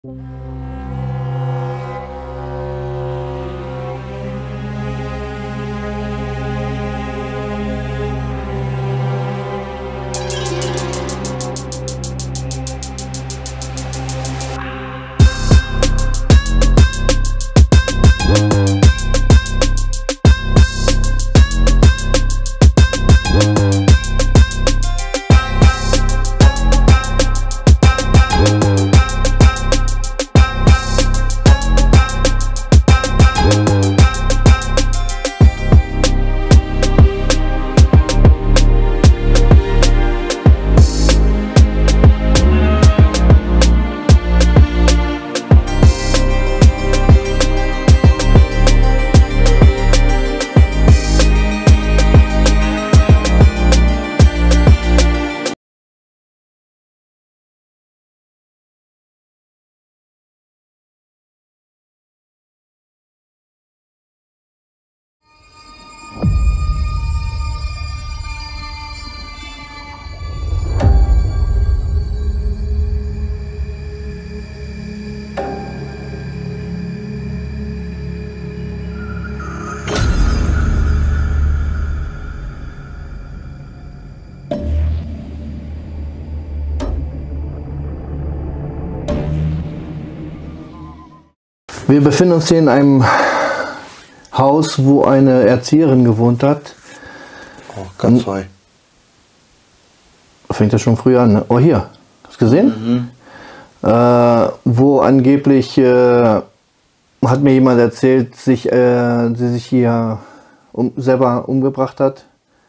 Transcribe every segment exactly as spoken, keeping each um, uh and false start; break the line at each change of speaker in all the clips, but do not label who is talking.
Wir befinden uns hier in einem Haus, wo eine Erzieherin gewohnt hat.
Oh, ganz neu.
Fängt ja schon früh an. Ne? Oh, hier. Hast du gesehen? Mhm. Äh, wo angeblich, äh, hat mir jemand erzählt, sich, äh, sie sich hier um, selber umgebracht hat.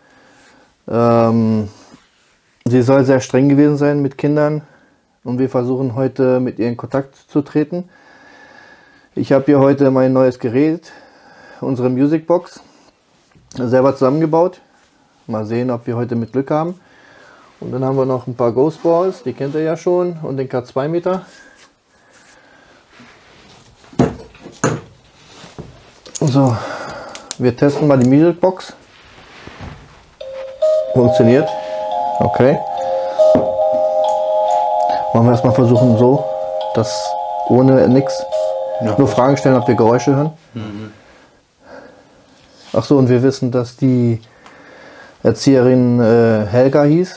Ähm, sie soll sehr streng gewesen sein mit Kindern. Und wir versuchen heute mit ihr in Kontakt zu treten. Ich habe hier heute mein neues Gerät, unsere Musicbox, selber zusammengebaut. Mal sehen, ob wir heute mit Glück haben. Und dann haben wir noch ein paar Ghost Balls, die kennt ihr ja schon, und den K zwei Meter. So, wir testen mal die Musicbox. Funktioniert. Okay. Wollen wir erstmal versuchen, so, das ohne nichts. Ja. Nur Fragen stellen, ob wir Geräusche hören. Mhm. Ach so, und wir wissen, dass die Erzieherin äh, Helga hieß.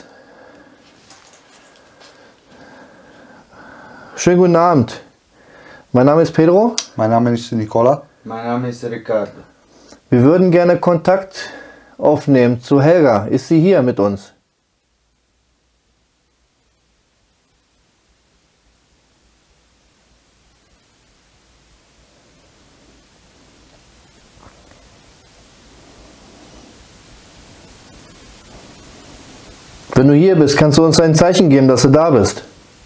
Schönen guten Abend. Mein Name ist Pedro.
Mein Name ist Nicola.
Mein Name ist Ricardo.
Wir würden gerne Kontakt aufnehmen zu Helga. Ist sie hier mit uns? Wenn du hier bist, kannst du uns ein Zeichen geben, dass du da bist.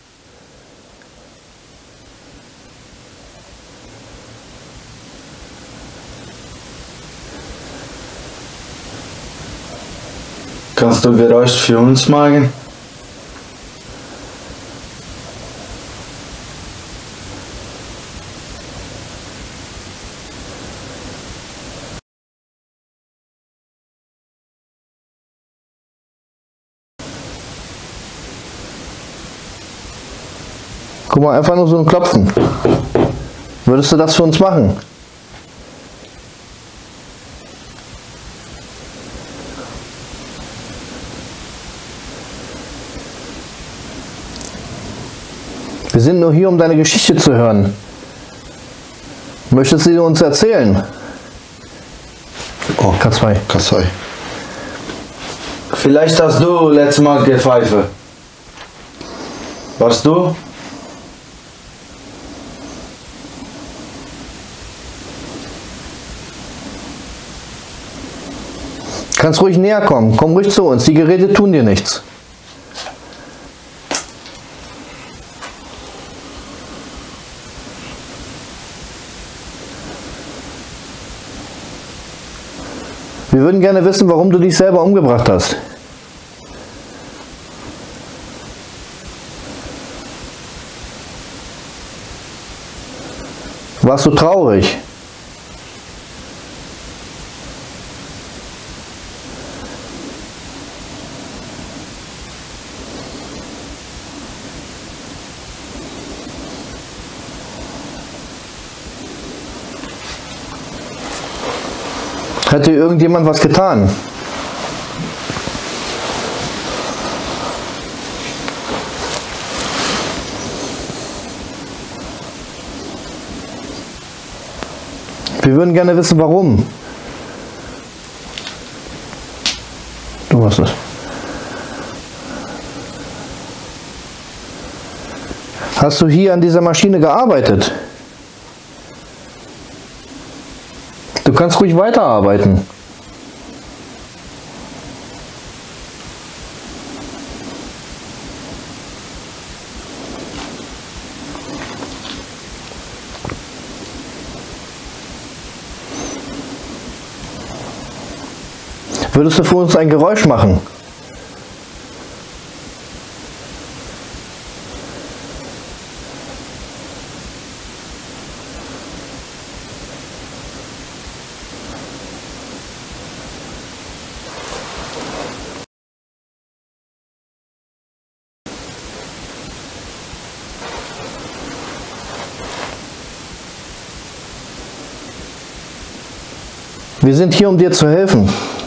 Kannst du Geräusch für uns machen?
Guck mal, einfach nur so ein Klopfen. Würdest du das für uns machen? Wir sind nur hier, um deine Geschichte zu hören. Möchtest du sie uns erzählen?
Oh,
K zwei.
K zwei.
Vielleicht hast du letztes Mal gepfeife. Warst du?
Kannst ruhig näher kommen. Komm ruhig zu uns. Die Geräte tun dir nichts. Wir würden gerne wissen, warum du dich selber umgebracht hast. Warst du traurig? Hat dir irgendjemand was getan? Wir würden gerne wissen, warum. Du hast es. Hast du hier an dieser Maschine gearbeitet? Du kannst ruhig weiterarbeiten. Würdest du für uns ein Geräusch machen? Wir sind hier, um dir zu helfen.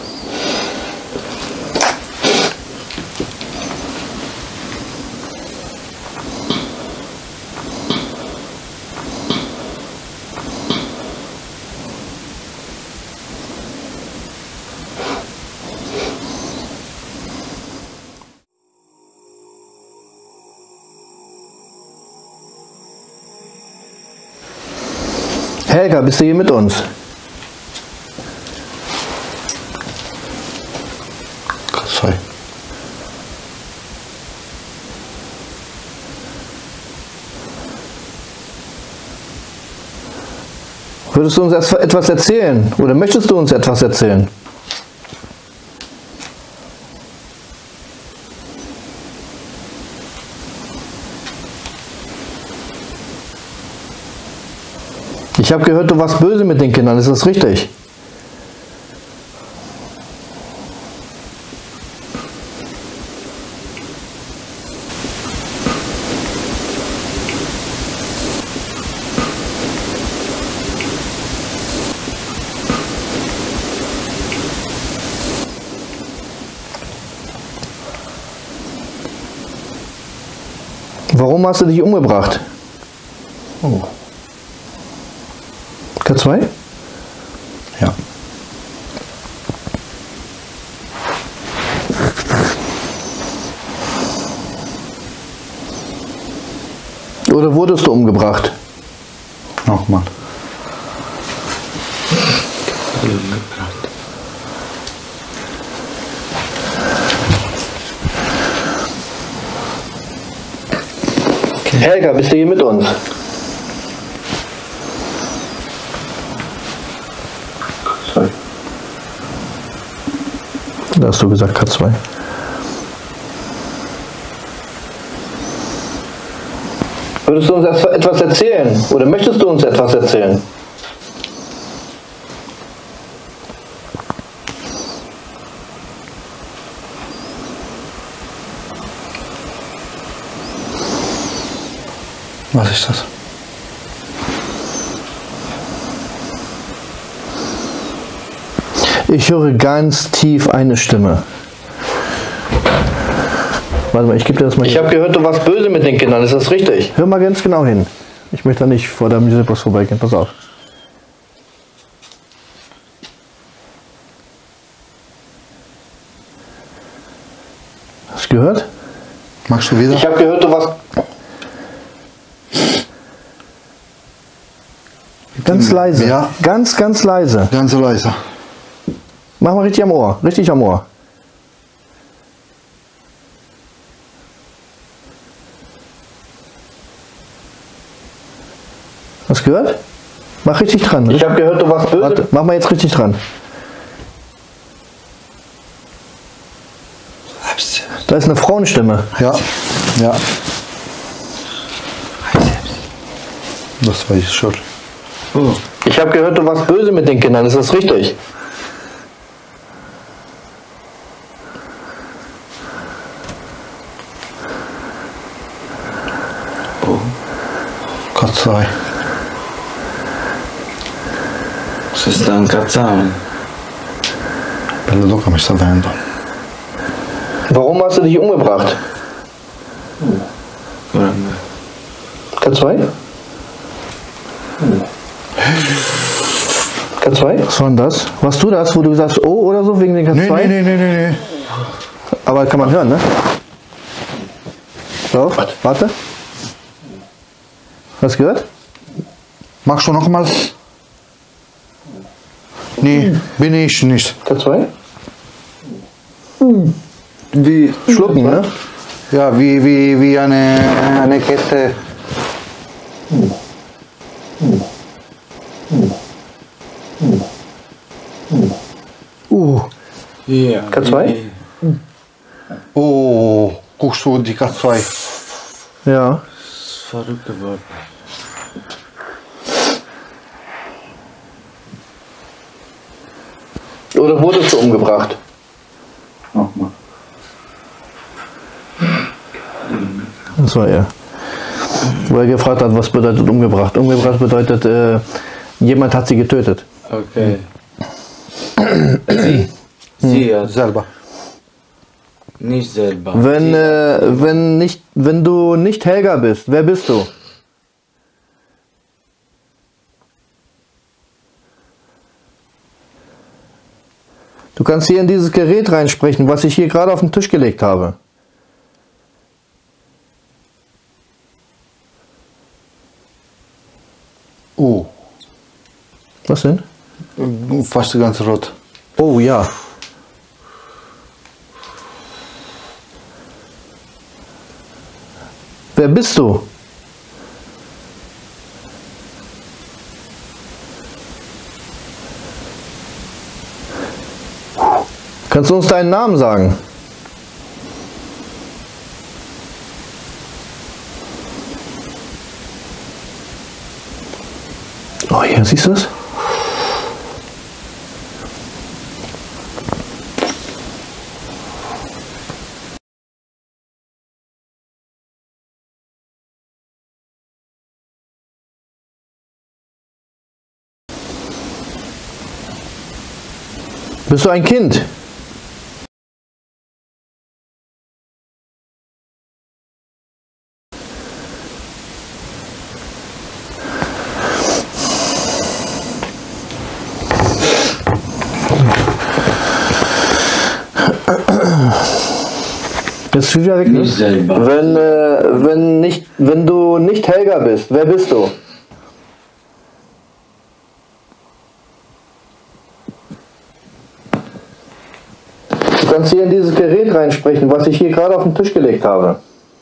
Helga, bist du hier mit uns?
Sorry.
Würdest du uns etwas erzählen? Oder möchtest du uns etwas erzählen? Ich habe gehört, du warst böse mit den Kindern. Ist das richtig? Warum hast du dich umgebracht?
Oh.
K zwei?
Ja.
Oder wurdest du umgebracht?
Nochmal. Helga, bist du hier mit uns? Sorry. Da hast du gesagt K zwei. Würdest du uns etwas erzählen? Oder möchtest du uns etwas erzählen? Was ist das?
Ich höre ganz tief eine Stimme. Warte mal, ich gebe dir das mal. Ich habe gehört, du warst böse mit den Kindern. Ist das richtig? Hör mal ganz genau hin. Ich möchte da nicht vor der Musicbox vorbeigehen. Pass auf. Hast du gehört?
Machst du wieder?
Ich habe gehört, du warst... Ganz leise.
Ja.
Ganz, ganz leise.
Ganz leise.
Mach mal richtig am Ohr. Richtig am Ohr. Hast du gehört? Mach richtig dran. Ich habe gehört, du warst böse. Warte, mach mal jetzt richtig dran. Da ist eine Frauenstimme.
Ja. Ja. Das war ich schon.
Oh. Ich habe gehört, du warst böse mit den Kindern. Ist das richtig?
Oh. K zwei.
Was ist dann K zwei?
Pelo do que me está vendo.
Warum hast du dich umgebracht? K zwei? K zwei?
Was war denn das? Warst du das, wo du sagst, oh oder so, wegen den K zwei?
Nee, nee, nee, nee, nee.
Aber kann man hören, ne? So, warte. Hast du gehört?
Machst du noch mal? Nee, bin ich nicht.
K zwei?
Wie,
Schlucken, ne?
ja, wie, wie, wie eine, eine Kette.
Uh,
Ja.
K zwei?
Oh, guckst du die K zwei?
ja.
Ist verrückt geworden.
Oder wurdest du umgebracht?
Nochmal.
Das war er. Wo er gefragt hat, was bedeutet umgebracht. Umgebracht bedeutet, äh, jemand hat sie getötet.
Okay. Sie. Sie hat
Selber.
nicht selber.
Wenn,
Sie-
äh, wenn, nicht, wenn du nicht Helga bist, wer bist du? Du kannst hier in dieses Gerät reinsprechen, was ich hier gerade auf den Tisch gelegt habe.
Oh,
Was denn?
fast ganz rot.
Oh ja. Wer bist du? Kannst du uns deinen Namen sagen? Oh, hier, siehst du das? Bist du ein Kind? Jetzt wieder weg.
nicht selber.
Wenn, äh, wenn, nicht, wenn du nicht Helga bist, wer bist du? Du kannst hier in dieses Gerät reinsprechen, was ich hier gerade auf den Tisch gelegt habe.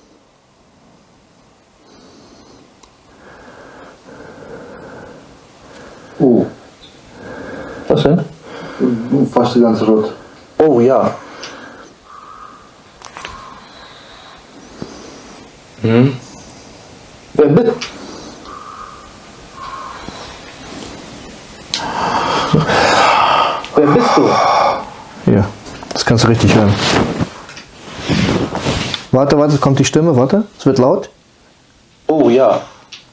Oh,
Was denn?
fast ganz rot.
Oh ja.
Hm?
Wer bist Wer bist du? Hier, das kannst du richtig hören. Warte, warte, es kommt die Stimme, warte, es wird laut.
Oh ja.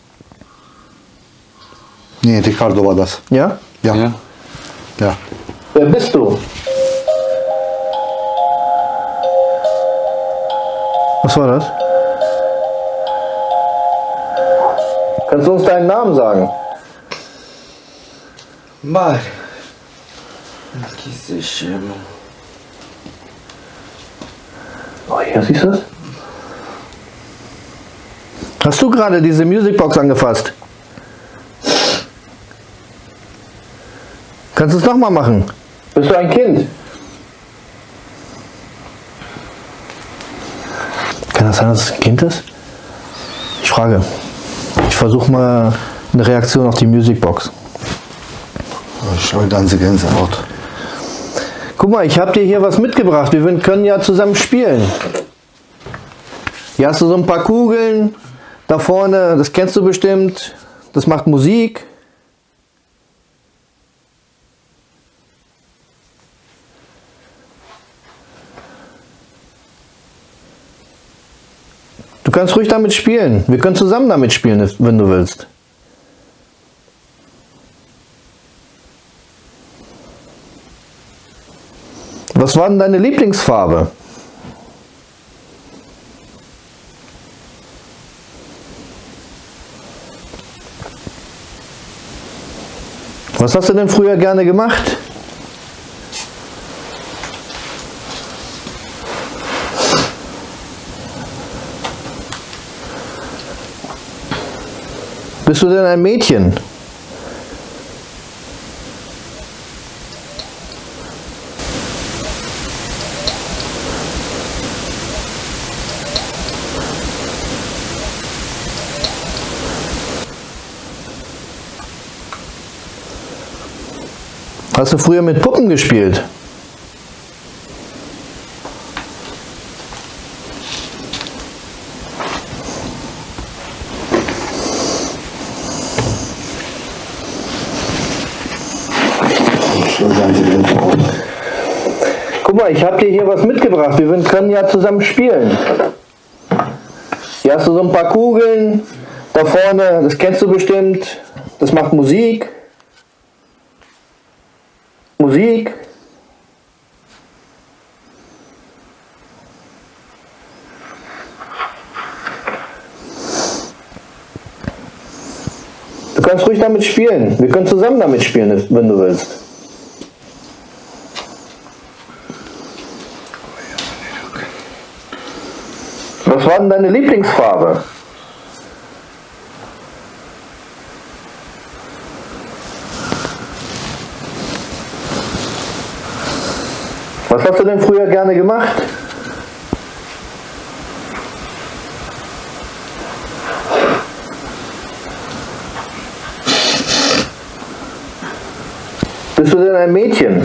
Nee, Ricardo war das.
Ja?
Ja, ja.
Ja.
Wer bist du?
Was war das?
Kannst du uns deinen Namen sagen?
Mar. Que se chama?
Oh ja, siehst du das?
Hast du gerade diese Musicbox angefasst? Kannst du es nochmal machen?
Bist du ein Kind?
Kann das sein, dass es ein Kind ist? Ich frage. Ich versuche mal eine Reaktion auf die Musicbox.
Ich habe ganze Gänsehaut.
Guck mal, ich habe dir hier was mitgebracht. Wir können ja zusammen spielen. Hier hast du so ein paar Kugeln. Da vorne, das kennst du bestimmt. Das macht Musik. Du kannst ruhig damit spielen. Wir können zusammen damit spielen, wenn du willst. Was war denn deine Lieblingsfarbe? Was hast du denn früher gerne gemacht? Bist du denn ein Mädchen? Hast du früher mit Puppen gespielt? Guck mal, ich habe dir hier was mitgebracht. Wir können ja zusammen spielen. Hier hast du so ein paar Kugeln. Da vorne, das kennst du bestimmt. Das macht Musik. Musik. Du kannst ruhig damit spielen. Wir können zusammen damit spielen, wenn du willst. Was war denn deine Lieblingsfarbe? Was hast du denn früher gerne gemacht? Bist du denn ein Mädchen?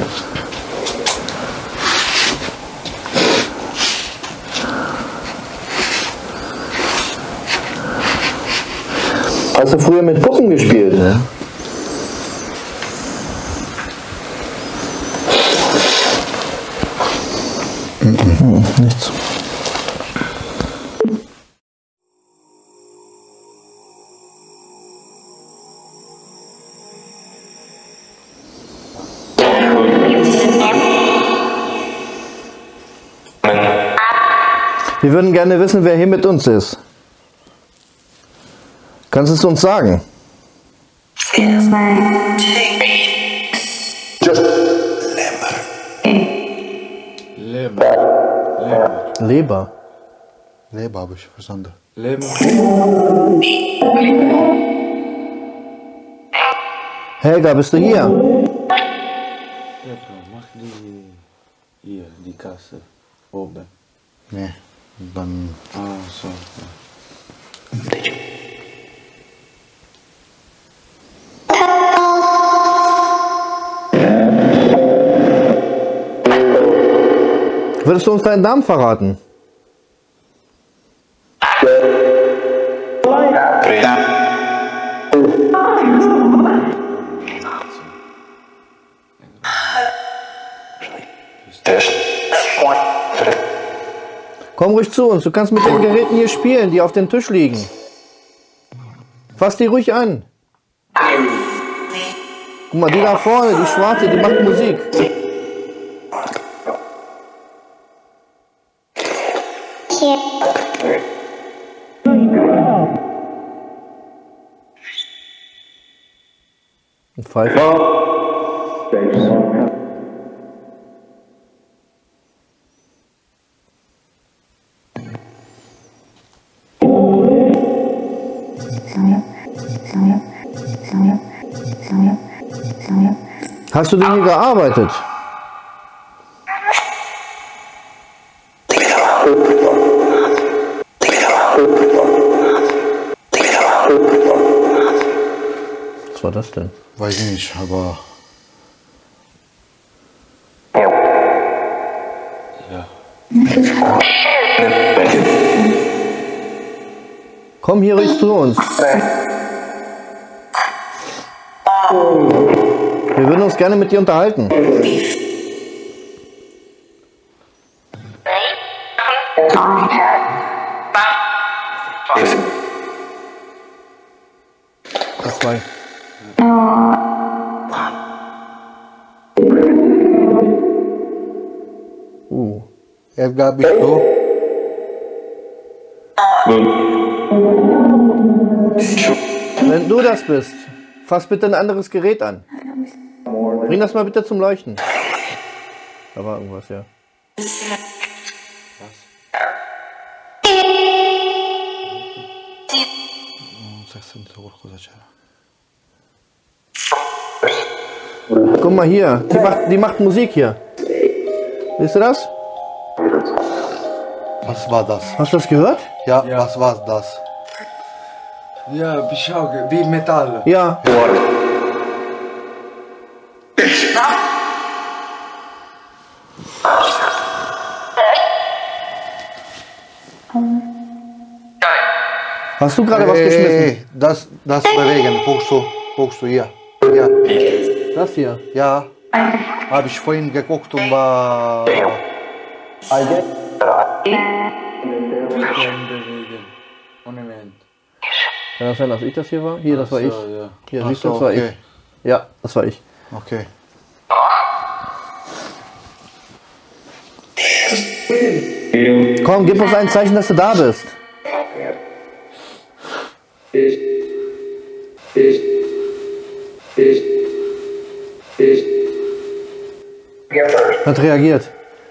Hast du früher mit Puppen gespielt? Ja. Hm, nichts. Wir würden gerne wissen, wer hier mit uns ist. Kannst du es uns sagen?
Leber.
Leber.
Leber habe ich verstanden.
Leber.
Helga, bist du hier?
Ja, Bro, mach die hier, die Kasse oben.
Nee, dann.
Ah, so. Ja.
Würdest du uns deinen Namen verraten? Komm ruhig zu uns, du kannst mit den Geräten hier spielen, die auf dem Tisch liegen. Fass die ruhig an. Guck mal, die da vorne, die schwarze, die macht Musik. Ein Pfeifer. Hast du denn hier gearbeitet? Was war das denn?
Weiß ich nicht, aber.
Ja.
Komm hier ruhig zu uns. Wir würden uns gerne mit dir unterhalten. Zwei. Uh.
Edgar, bist du?
Wenn du das bist, fass bitte ein anderes Gerät an. Bring das mal bitte zum Leuchten. Da war irgendwas, ja. Guck mal hier, die macht, die macht Musik hier. Siehst du das?
Was war das?
Hast du das gehört?
Ja, was war das?
Ja, beschau, wie Metall.
Ja. Hast du gerade was geschmissen?
Hey, das, das bewegen, guckst du, guckst du hier. Ja,
Das hier.
ja. Habe ich vorhin geguckt und war...
Moment.
Kann das sein, dass ich das hier war? Hier, das war
So,
ich.
ja.
Hier,
Ach
siehst du,
so,
das war
okay.
ich. Ja, das war ich.
Okay.
Komm, gib uns ein Zeichen, dass du da bist. Hat reagiert.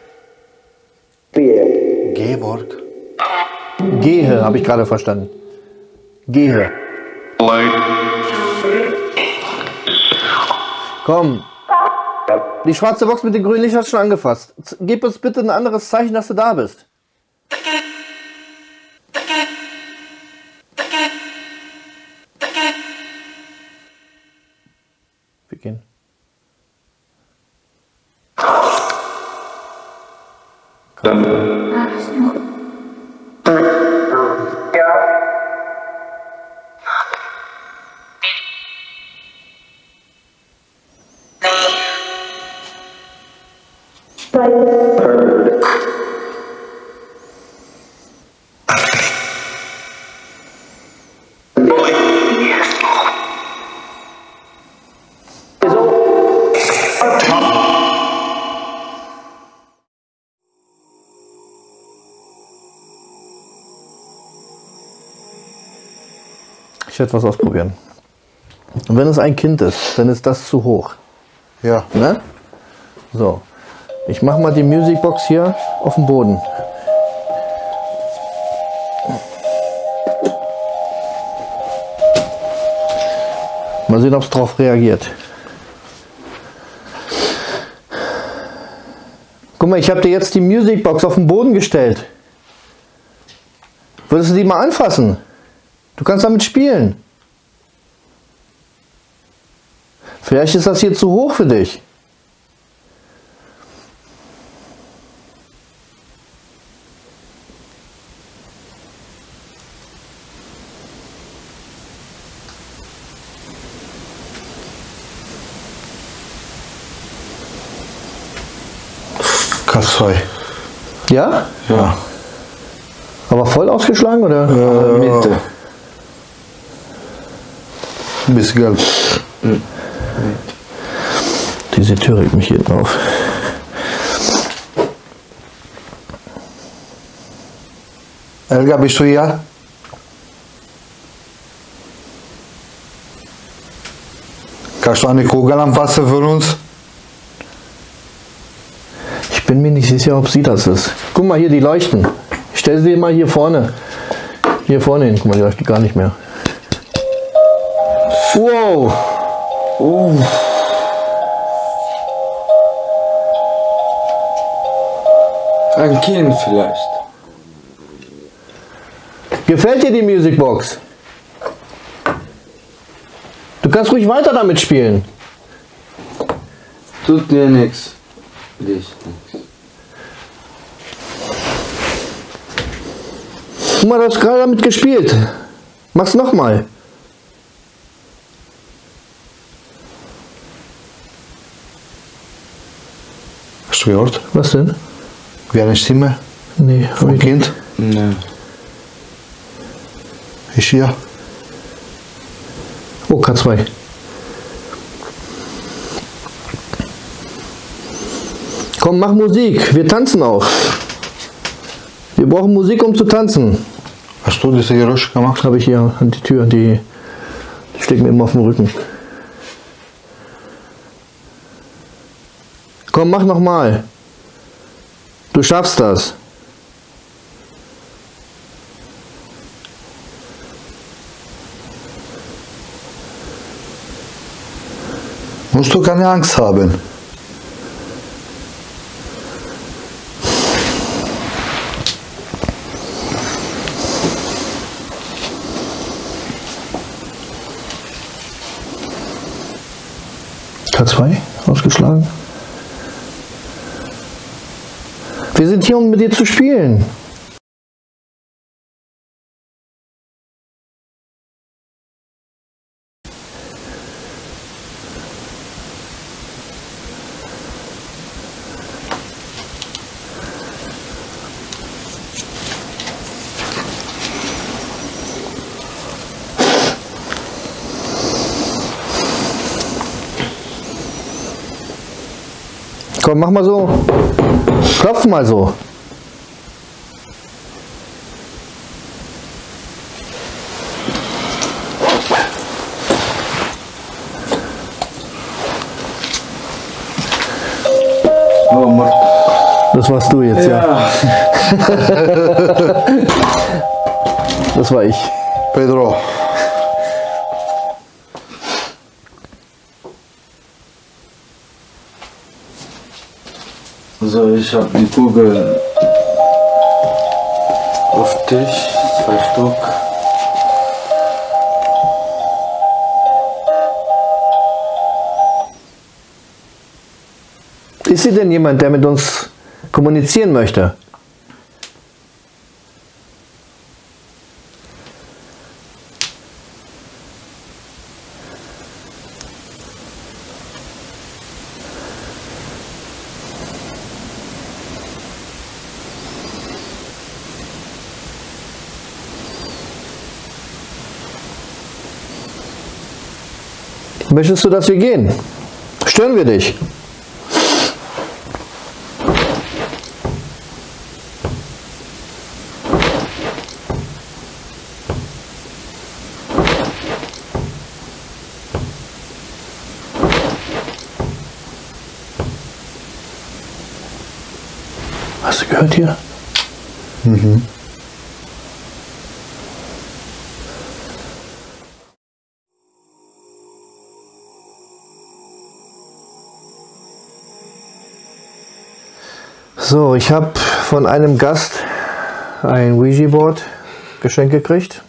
Georg.
Gehe, habe ich gerade verstanden. Gehe. Komm. Die schwarze Box mit dem grünen Licht hast du schon angefasst. Z- Gib uns bitte ein anderes Zeichen, dass du da bist. Wir gehen. Ich werde was ausprobieren. Und wenn es ein Kind ist, dann ist das zu hoch.
Ja.
Ne? So. Ich mache mal die Musicbox hier auf den Boden. Mal sehen, ob es drauf reagiert. Guck mal, ich habe dir jetzt die Musicbox auf den Boden gestellt. Würdest du die mal anfassen? Du kannst damit spielen. Vielleicht ist das hier zu hoch für dich.
K zwei.
Ja?
Ja.
Aber voll ausgeschlagen oder?
Äh, Mitte.
Ein bisschen gelb.
Diese Tür regt mich hinten auf.
Elga, bist du hier? Kannst du eine Kugel anfassen für uns?
Ich bin mir nicht sicher, ob sie das ist. Guck mal hier, die leuchten. Ich stelle sie mal hier vorne. Hier vorne hin. Guck mal, die leuchtet gar nicht mehr. Wow!
Oh. Ein Kind vielleicht.
Gefällt dir die Musicbox? Du kannst ruhig weiter damit spielen.
Tut dir nichts. Dich nichts.
Guck mal, du hast gerade damit gespielt. Mach's nochmal.
Hast du gehört?
Was denn?
Wie eine Stimme
Nee, hab
vom
ich
Kind?
Ne.
Ist hier.
Oh, K zwei. Komm, mach Musik. Wir tanzen auch. Wir brauchen Musik, um zu tanzen.
Hast du diese Geräusche gemacht?
Habe ich hier an die Tür. Die, die schlägt mir immer auf den Rücken. Komm, mach noch mal. Du schaffst das.
Musst du keine Angst haben.
K zwei ausgeschlagen. Wir sind hier, um mit dir zu spielen. Komm, mach mal so. Klopf mal so.
Oh, Mann.
Das warst du jetzt, ja.
Ja.
Das war ich.
Pedro.
So, ich habe die Kugel auf Tisch, zwei Stück.
Ist hier denn jemand, der mit uns kommunizieren möchte? Möchtest du, dass wir gehen? Stören wir dich? Hast du gehört hier?
Mhm.
So, ich habe von einem Gast ein Ouija-Board geschenkt gekriegt.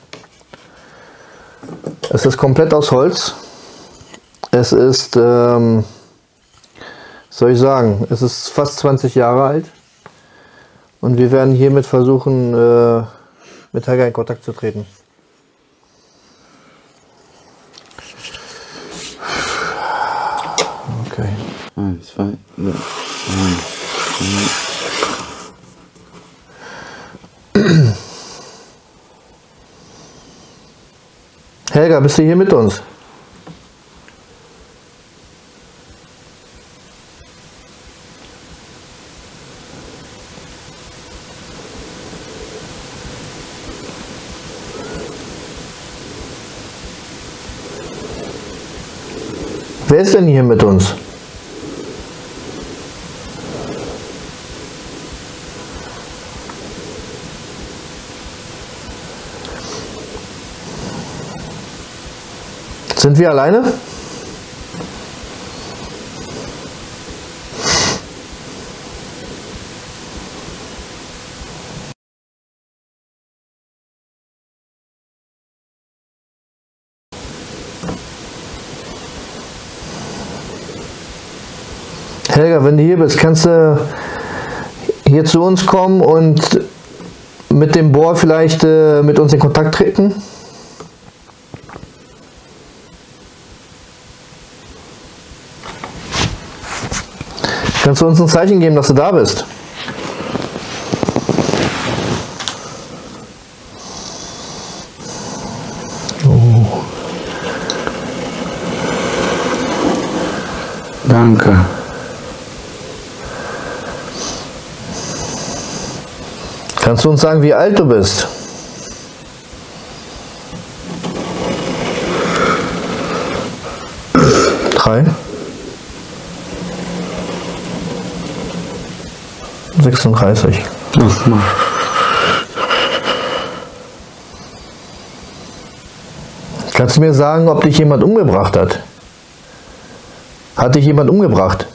Es ist komplett aus Holz. Es ist, ähm, soll ich sagen, es ist fast zwanzig Jahre alt. Und wir werden hiermit versuchen, äh, mit Helga in Kontakt zu treten. Okay.
Eins, zwei, drei, eins, zwei.
Helga, bist du hier mit uns? Wer ist denn hier mit uns? Sind wir alleine? Helga, wenn du hier bist, kannst du hier zu uns kommen und mit dem Bohr vielleicht äh, mit uns in Kontakt treten? Kannst du uns ein Zeichen geben, dass du da bist? Oh.
Danke.
Kannst du uns sagen, wie alt du bist? Drei. sechsunddreißig.
Ach, Mann.
Kannst du mir sagen, ob dich jemand umgebracht hat? Hat dich jemand umgebracht?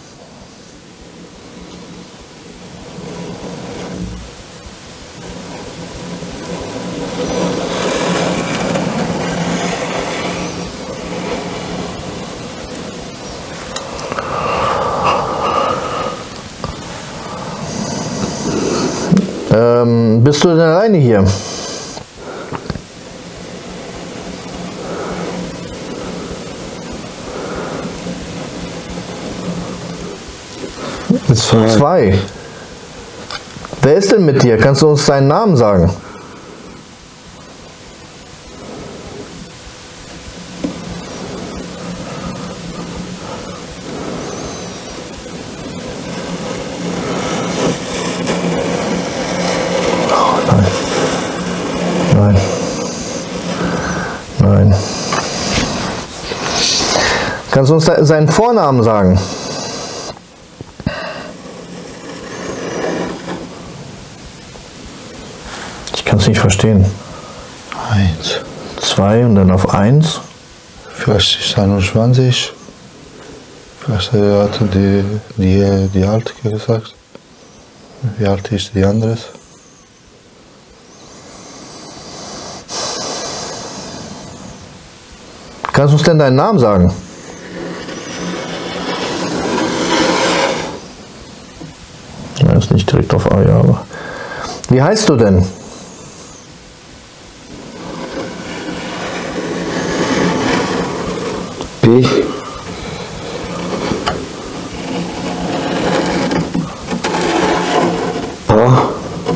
Ähm, bist du denn alleine hier?
Zwei.
Zwei. Wer ist denn mit dir? Kannst du uns deinen Namen sagen? Oh, nein. Nein. Nein. Kannst du uns seinen Vornamen sagen? Ich kann es nicht verstehen.
Eins.
Zwei und dann auf eins.
Vielleicht ist einundzwanzig. Vielleicht hat die, die, die Alte gesagt. Wie alt ist die andere?
Kannst du uns denn deinen Namen sagen? Ja, ist nicht direkt auf A, ja, aber. Wie heißt du denn?
B. A.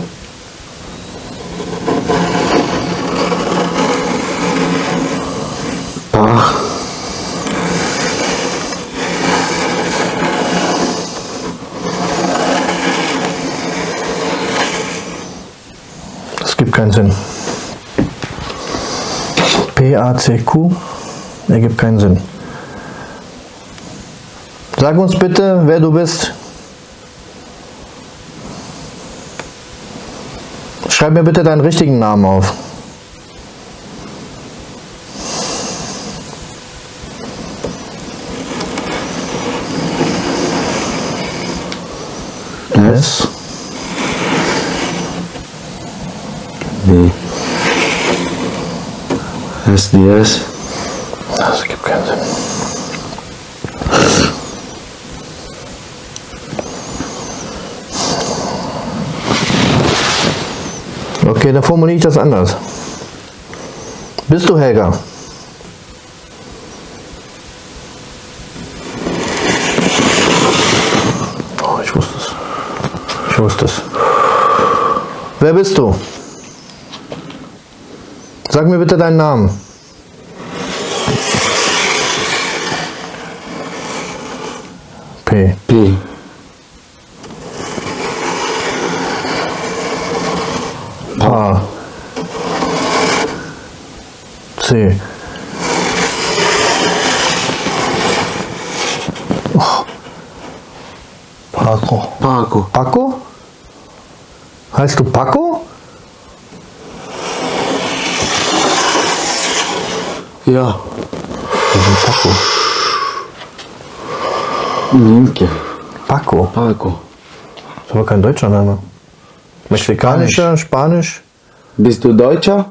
A.
Das gibt keinen Sinn. P A C Q ergibt keinen Sinn. Sag uns bitte, wer du bist. Schreib mir bitte deinen richtigen Namen auf. S.
B. S D S.
Das gibt keinen Sinn. Okay, dann formuliere ich das anders. Bist du Helga? Oh, ich wusste es. Ich wusste es. Wer bist du? Sag mir bitte deinen Namen. P.
P.
A. C. Oh.
Paco.
Paco.
Paco? Heißt du Paco?
Ja.
Ich bin Paco.
Linke.
Paco.
Paco.
Das ist aber kein deutscher Name. Mexikanischer, Spanisch.
Bist du Deutscher?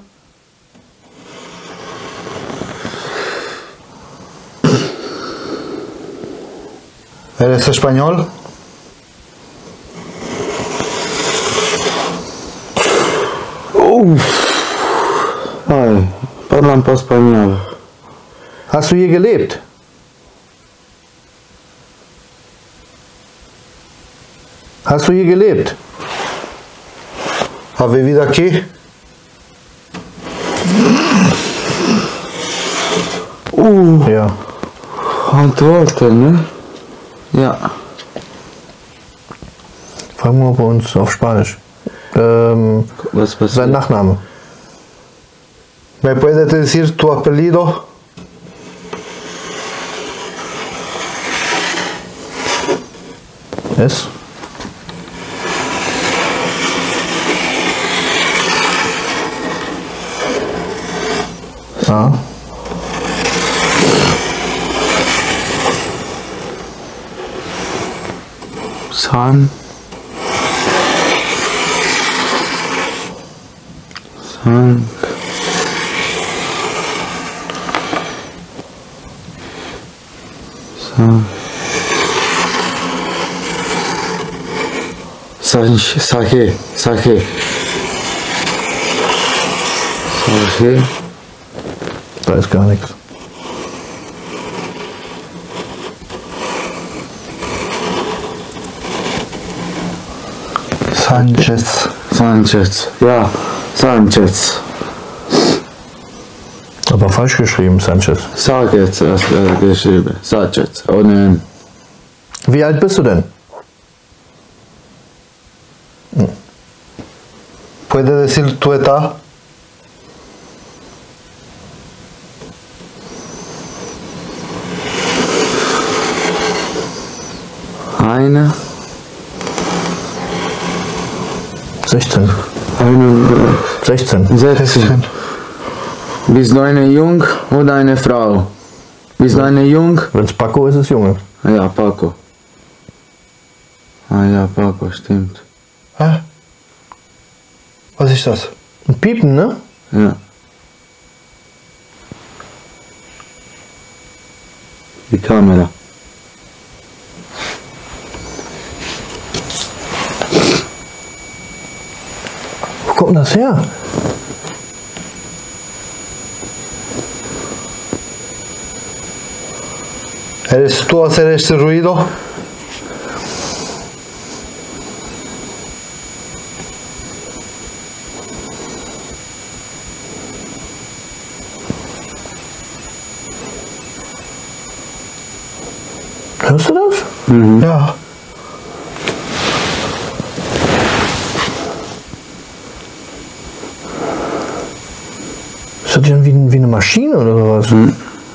¿Eres español?
Uff. Ay, parla un po' spagnolo.
Hast du hier gelebt? Hast du hier gelebt?
¿Has vivido aquí?
Uh,
Ja.
Antworten, ne? Ja.
Fragen wir bei uns auf Spanisch. Ähm,
Was passiert?
sein Nachname.
¿Me puedes decir tu apellido?
S. A.
San. San. San. San. Sahe. Sahe. Sahe.
Da ist gar nichts.
Sanchez.
Sanchez. Ja, Sanchez.
Aber falsch geschrieben, Sanchez.
Sanchez äh, geschrieben. Sanchez. Ohne.
Wie alt bist du denn?
¿Puedes decir tu edad?
Eine.
sechzehn.
Eine.
sechzehn.
sechzehn. Bist du eine Jung oder eine Frau? Bist du eine Jung?
Wenn es Paco ist, ist es Junge.
Ja, Paco. Ah ja, Paco, stimmt.
Hä? Was ist das?
Ein Piepen, ne?
Ja. Die Kamera.
Wo kommt denn das her?
¿Eres tú hacer este ruido?
Hörst du das?
Mhm.
Ja.
Ist das denn wie, wie eine Maschine oder sowas?
Mhm.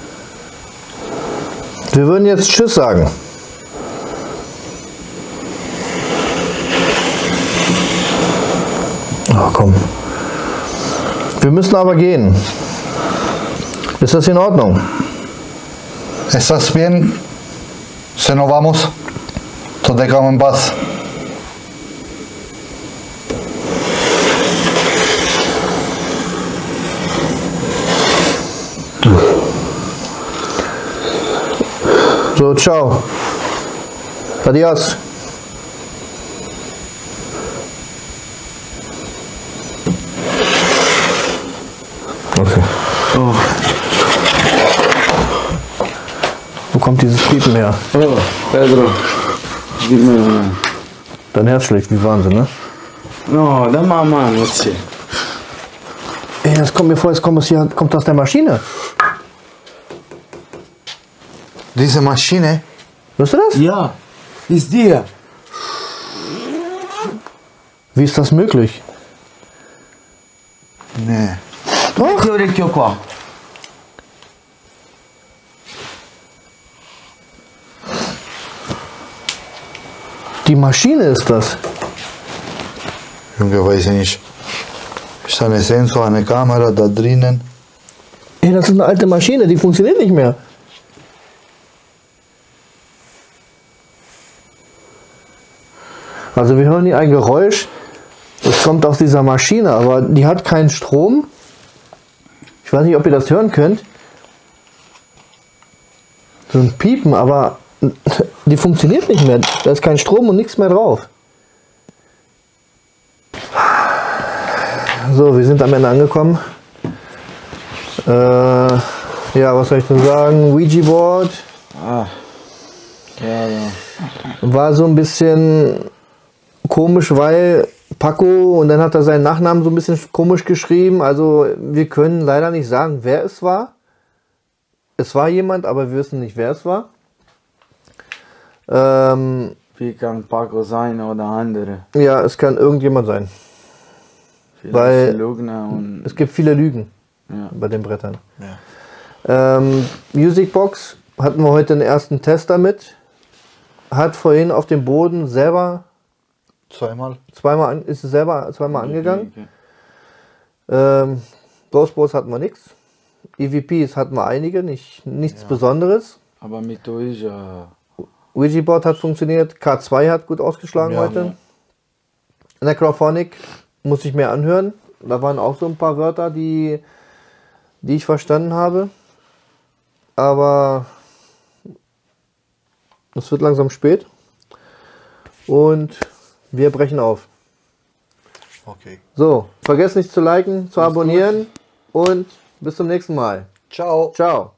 Wir würden jetzt Tschüss sagen. Ach komm. Wir müssen aber gehen. Ist das in Ordnung?
¿Estás bien? Se nos vamos. Te dejamos en paz.
So, ciao. Adios. Okay.
Oh.
Wo kommt dieses Piepen her?
Oh, Pedro. Gib mir mal.
Dein Herz schlägt wie Wahnsinn, ne?
No, da Mama, jetzt hier.
Ey, das kommt mir vor, es kommt aus, hier, kommt aus der Maschine.
Diese Maschine.
Hörst du das?
Ja, ist dir.
Wie ist das möglich?
Nee.
Doch.
Che orecchio qua.
Die Maschine ist das.
Junge, weiß ich nicht. Ist eine Sensor, eine Kamera da drinnen.
Ey, das ist eine alte Maschine, die funktioniert nicht mehr. Also wir hören hier ein Geräusch, das kommt aus dieser Maschine, aber die hat keinen Strom. Ich weiß nicht, ob ihr das hören könnt. So ein Piepen, aber die funktioniert nicht mehr. Da ist kein Strom und nichts mehr drauf. So, wir sind am Ende angekommen. Äh, ja, was soll ich denn sagen? Ouija Board.
Ah. Ja, ja.
War so ein bisschen komisch, weil Paco, und dann hat er seinen Nachnamen so ein bisschen komisch geschrieben. Also wir können leider nicht sagen, wer es war. Es war jemand, aber wir wissen nicht, wer es war. Ähm,
Wie kann Paco sein oder andere?
ja, es kann irgendjemand sein. Weil
Lügner und
es gibt viele Lügen
ja.
bei den Brettern.
Ja.
Ähm, Musicbox hatten wir heute den ersten Test damit. Hat vorhin auf dem Boden selber
Zweimal.
zweimal an, ist es selber zweimal angegangen. Ähm, Ghostbros hatten wir nichts. E V Ps hatten wir einige, nicht, nichts
Ja.
Besonderes.
Aber mit euch, äh,
Ouija Board hat funktioniert, K zwei hat gut ausgeschlagen
Ja,
heute.
ja.
Necrophonic muss ich mir anhören. Da waren auch so ein paar Wörter, die, die ich verstanden habe. Aber es wird langsam spät. Und wir brechen auf.
Okay.
So, vergesst nicht zu liken, zu abonnieren und bis zum nächsten Mal.
Ciao.
Ciao.